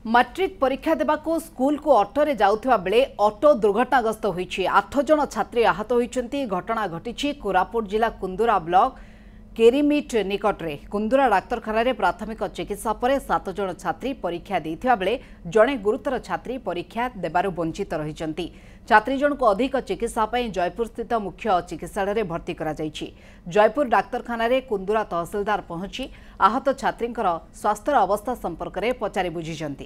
Matric परीक्षा देवाक school को ऑटोरे जाउथिबा बेले ऑटो दुर्घटनाग्रस्त होईछि। 8 जन छात्री आहत होइछन्ति। घटना घटिछि कोरापुट जिला कुंदुरा ब्लॉक केरीमिट निकटरे। कुंदुरा डाक्तरखाना प्राथमिक चिकित्सा पर 7 जन छात्री परीक्षा देइथिबा बेले जणे गुरुतर छात्री परीक्षा देबारु वंचित रहिछन्ति। छात्री जन को अधिक चिकित्सा पई जयपुर स्थित मुख्य चिकित्सालय भर्ती करा जाइछि। जयपुर डाक्तरखाना कुंदुरा तहसीलदार पहुंची आहत छात्रींकर स्वास्थ्य अवस्था संपर्क में पचारि बुझिछन्ति।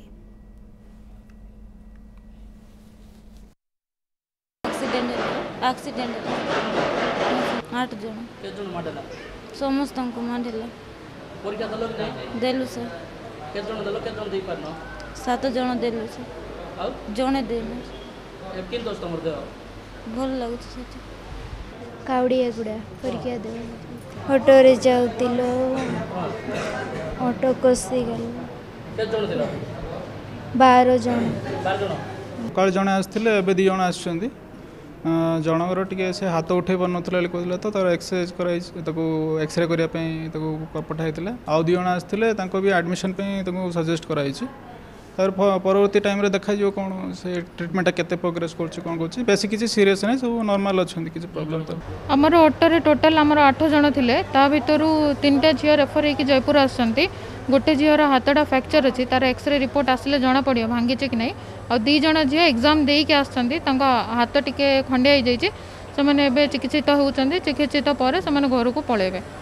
एक्सीडेंट 8 जन समस्त को मारला परीक्षा दलो कि देलु सर के जन दलो के जन दे परनो 7 जन देलु सर आउ जने देलु किन दोस्त हमर दे भल लागु छै कावड़िया गुड़ा परीक्षा दे ऑटो रे जाउतिलो ऑटो कोसी गल के जन दिला 12 जन काल जने आस्थिले एबे 2 जन आछन्ती जनकर टे से हाथ उठे पारे कहते तो तार एक्सरसाइज कर एक्सरे करने पठाई आउ 2 जन आसते भी एडमिशन सजेस्ट कराई तार परवर्ती टाइम रे देखा जो कौन से ट्रिटमेंट केते प्रोग्रेस कर बेसी किसी सीरियस नहीं सब नॉर्मल अच्छा किसी प्रॉब्लम तो आमर ऑटो टोटाल आमर 8 जन थे भितर 3टा झील रेफर होकर जयपुर आसछन्ती। गोटे झीर हाथटा फ्रैक्चर अच्छी तार एक्सरे रिपोर्ट आसिले जना पड़ो भांगी कि नहीं। आ 2 जन झील एग्जाम देके आसछन्ती हाथ टिके खंडिया हो जाइए से चिकित्सित होती चिकित्सित पर घर को पलैबे।